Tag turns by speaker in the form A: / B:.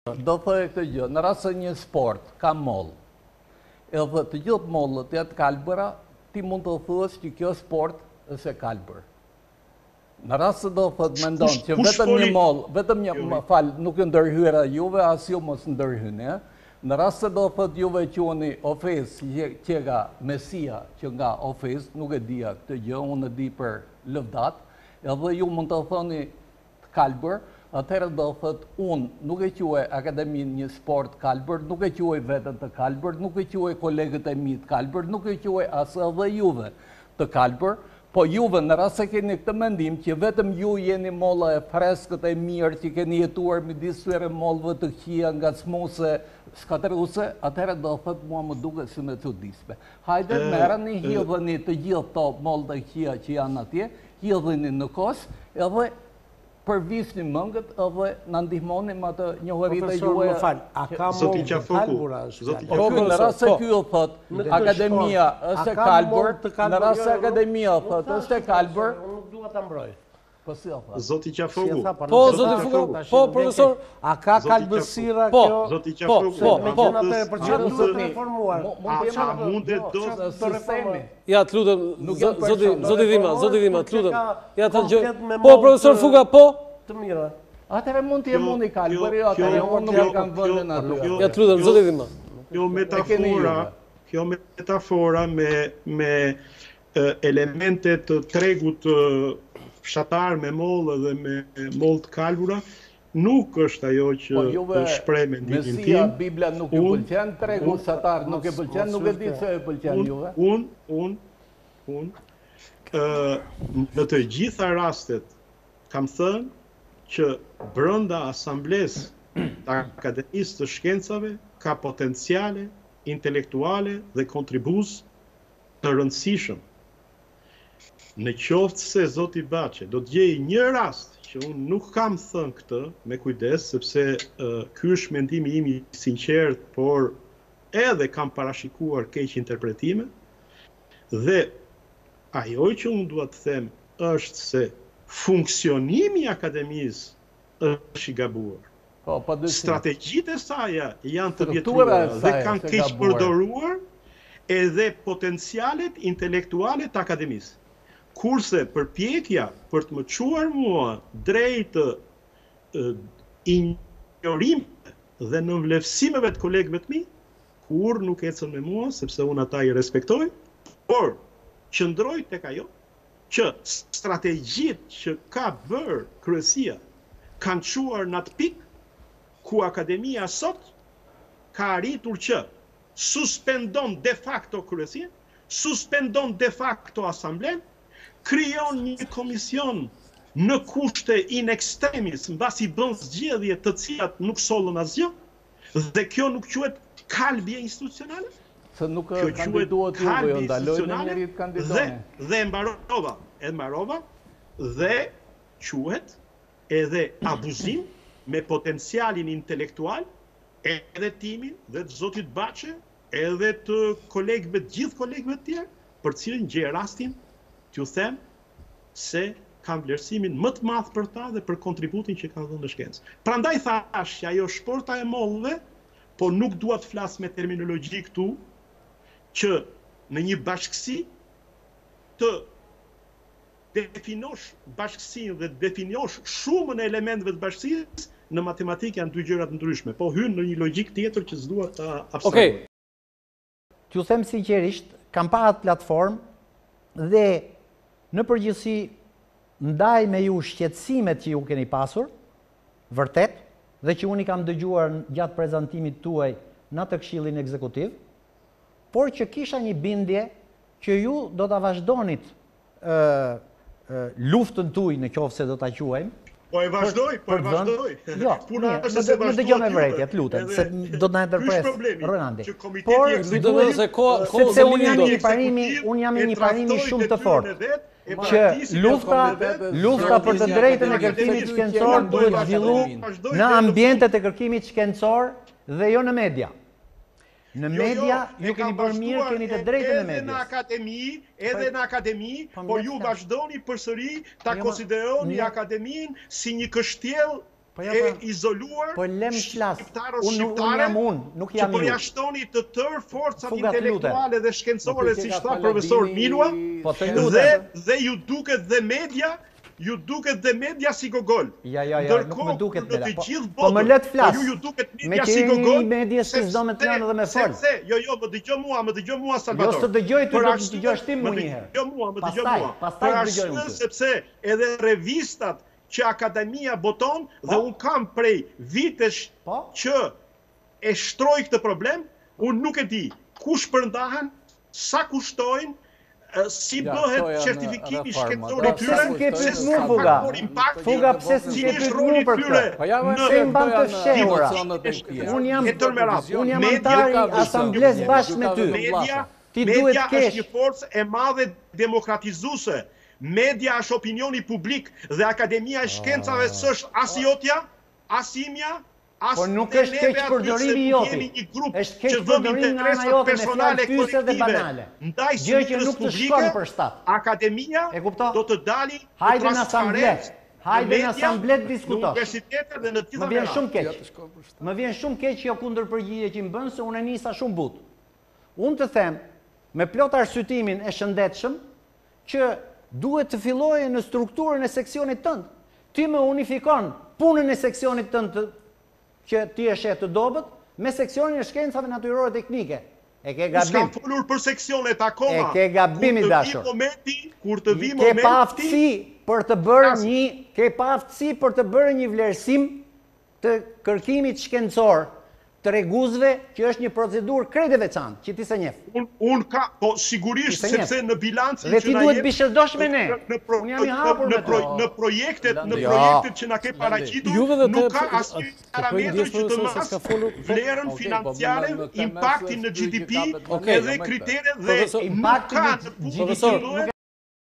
A: Do thojë këtë gjë, në rast se një sport ka moll, edhe të gjithë mollët janë të kalbëra, ti mund të thuash që kjo sport është e kalbër. Në rast se do thot mendon që vetëm një moll, vetëm një, nuk e ndërhyra juve, as ju mos ndërhyni, në rast se do thot juve quheni ofesë që nga Mesia, që nga ofesë, nuk e dija këtë gjë, unë e di për lëvdat, edhe ju mund të thoni të kalbër, atëherë do thot, unë nuk e quaj akademin një sport kalbër, nuk e quaj vetën të kalbër, nuk e quaj kolegët e mi të kalbër, nuk e quaj asë edhe juve të kalbër, po juve në rast se keni këtë mendim që vetëm ju jeni molla e freskët e mirë që keni jetuar midis tyre mollëve të këqija nga smuse, shkatëruse, atëherë do thot mua më duke si me çuditshme. Hajde merreni hidheni të gjithë këto mollë të këqija që janë atje, hidheni në kos, edhe përvisni mëngët edhe në ndihmoni më të njohërit e juaj.
B: A ka mollë të kalbura?
A: Në rast se kjo thot, akademia është e kalbër, në rast se akademia thot, është e kalbër,
B: unë nuk dua ta mbroj.
A: Po si o thot?
C: Zoti Qafogu.
D: Po, zoti Qafogu. Po, profesor.
B: A ka kalbësira kjo?
C: Zoti Qafogu.
B: Po, për çfarë duhet të reformuar?
C: A mundet do
A: të reformi?
D: Ja, të lutem, zoti Dhima, të lutem. Ja, të gjë. Po, profesor Fuga, po.
B: Të mira.
A: Atëherë mund të jem unë i kalbër, atëherë unë nuk e kam vëndin aty.
D: Ja, të lutem, zoti Dhima.
C: Kjo metafora me elemente të tregut fshatar me mollë dhe me mollë të kalbura, nuk është ajo që të shpreh mendimin tim.
A: Mesia, Biblia nuk ju pëlqen, tregu fshatar nuk e pëlqen, nuk e di se e pëlqen juve.
C: Unë, në të gjitha rastet, kam thënë që brenda asamblesë të Akademisë të Shkencave ka potenciale intelektuale dhe kontribus të rëndësishëm. Në qoftë se Zoti Baçe do të gjejë një rast që unë nuk kam thënë këtë, me kujdes, sepse ky është mendimi im i sinqert, por edhe kam parashikuar keq interpretime, dhe ajo që unë dua të them është se funksionimi i akademisë është i gabuar. Strategjitë e saj janë të vjetruara dhe kanë keq përdoruar edhe potencialet intelektuale të akademisë. Kurse përpjekja për të më çuar mua drejt injorimeve dhe nënvlerësimeve të kolegëve të mi, kur nuk ecën me mua, sepse unë ata i respektoj, por qëndroj tek ajo që strategjitë që ka bërë kryesia kanë çuar në atë pikë ku akademia sot ka arritur që suspendon de facto kryesin, suspendon de facto asamblen, krijon një komision në kushte in extremis, mbasi bën zgjedhje të cilat nuk sollën asgjë, dhe kjo nuk quhet kalbje institucionale?
A: Se nuk kandiduat juve, jo ndalojnë njerit kandidone.
C: Dhe mbarova, dhe quhet edhe abuzim me potencialin intelektual, edhe timin, dhe të Zotit Baçe, edhe të kolegëve, gjithë kolegëve të tjerë, për cilin gjej rastin t'ju them se kam vlerësimin më të madh për ta dhe për kontributin që kanë dhënë në shkencë. Prandaj thash që ajo shporta e mollëve, po nuk dua të flas me terminologji këtu, që në një bashkësi të definosh bashkësinë dhe definosh shumën e elementeve të bashkësisë, në matematikë janë dy gjëra të ndryshme, po hyn në një logjik tjetër që s'dua ta abstrahuaj.
E: T'ju them sinqerisht, kam parë atë platformë dhe në përgjithësi ndaj me ju shqetësimet që ju keni pasur, vërtet, dhe që unë i kam dëgjuar gjatë prezantimit tuaj në atë këshillin ekzekutiv, por që kisha një bindje që ju do ta vazhdonit luftën tuaj në qoftë se do ta quajmë.
C: Po e vazhdoj.
E: Jo, më dëgjoj me vërejtje, të lutem, se do të na ndërpres Ronaldi. Por sepse unë jam një parimi shumë të fortë që lufta për të drejtën e kërkimit shkencor duhet zhvillu në ambientet e kërkimit shkencor dhe jo në media. Në media, ju keni bërë mirë, keni të drejtën e medias.
C: Edhe në akademi, por ju vazhdoni përsëri ta konsideroni akademinë si një kështjell e izoluar
E: Po lem flas.
C: shqiptarët
E: Unë
C: shqiptare
E: jam unë, nuk
C: që
E: jam ju.
C: përjashtoni të tërë forcat
E: Fuga, të
C: intelektuale dhe shkencore,
A: Nuk i
C: si
A: ka
C: shta
A: Paladini-
C: profesor Milua,
E: Po të lutem.
C: dhe ju duket dhe media si gogol.
E: Ja, nuk
C: Ndërkohë,
E: më duket
C: në
E: me
C: të gjithë
E: Po më
C: botën,
E: let flas.
C: po ju duket
E: Me
C: media
E: që
C: si
E: jeni
C: gogol.
E: një medjes që s'do me të lanë dhe me fol.
C: Sepse, jo, më dëgjoj mua, Salvador.
E: Jo s'të dëgjoj ty,
C: Për
E: do të
C: arsye-
E: dëgjosh ti
C: më
E: mua një herë.
C: dëgjoj mua.
E: Pastaj
C: Për
E: dëgjoj unë
C: arsye
E: ty.
C: sepse edhe revistat që Akademia boton dhe unë kam prej vitesh
E: Po?
C: që e shtroj këtë problem, unë nuk e di kush përndahen, sa kushtojnë, si
A: Ja,
C: bëhet
A: këto janë
C: certifikimi
A: reforma.
C: shkencor i
A: Po,
E: pse
C: tyre,
E: s'm ke
A: se
E: pyet
A: s'ka
E: mua, Fuga?
C: faktor impakt,
E: Fuga, pse s'm
C: cili
E: ke
C: është
E: pyet
C: roli
E: mua për
C: tyre
E: këtë?
A: Po ja më
C: në-
E: Se i mban të fshehura. Unë jam
C: Unë
E: jam antar i asambles bashkë me ty.
C: Media,
E: Ti duhet
C: media
E: kesh.
C: është një forcë e madhe demokratizuese. Media është opinioni publik dhe Akademia e Shkencave s'është as jotja, as imja, as
E: Po nuk
C: ne
E: është keq
C: neve aty
E: përdorimi
C: se
E: joti.
C: jemi një grup
E: Është keq
C: që vëmë
E: përdorimi nga ana
C: interesat
E: jote me
C: personale
E: fjalë fyse dhe
C: kolektive
E: banale.
C: ndaj
E: Gjë që
C: sfidës
E: nuk të
C: publike,
E: shkon për shtat.
C: Akademia
E: E kupto?
C: do të dali
E: Hajde në
C: transparent
E: asamblet. Hajde në
C: media,
E: asamblet
C: në
E: diskutosh.
C: universitete dhe në të
E: Më
C: gjitha
E: vjen
C: merat.
E: shumë keq. Më vjen shumë keq që jo kundër përgjigje që më bën se unë e nisa shumë but. Unë të them me plot arsyetimin e shëndetshëm që duhet të fillojë në strukturën e seksionit tënd. Ti më unifikon punën e seksionit tënd që ti e shet të dobët me seksionin e shkencave natyrore teknike. E ke gabim.
C: S'kam folur për seksionet akoma.
E: E ke gabim i dashur.
C: Kur të vi
E: Ke
C: momenti,
E: pa aftësi për të bërë një vlerësim të kërkimit shkencor të reguzve që është një procedurë krejt e veçantë, që ti se njeh.
C: Unë ka, po sigurisht
E: Ti se njeh.
C: sepse në bilancin
E: Dhe
C: që
E: ti
C: na
E: duhet
C: jep,
E: bishërdosh me ne. Unë jam i hapur me to.
C: në projektet
A: Landi.
C: që na ke paraqitur,
D: Juve dhe
C: nuk
D: te-
C: ka asnjë
D: te bëjnë
C: parametër
D: ndjesh
C: që të
D: profesor se
C: mas
D: s'ka folur.
C: vlerën
A: Okej,
C: financiare,
A: po, më
C: impaktin në
A: temë
C: GDP,
A: është
C: edhe
A: me
C: kriteret dhe
D: Profesor,
C: nuk
E: impaktin
C: ka
E: në
C: në
E: GDP
C: publik që
E: nuk
C: duhet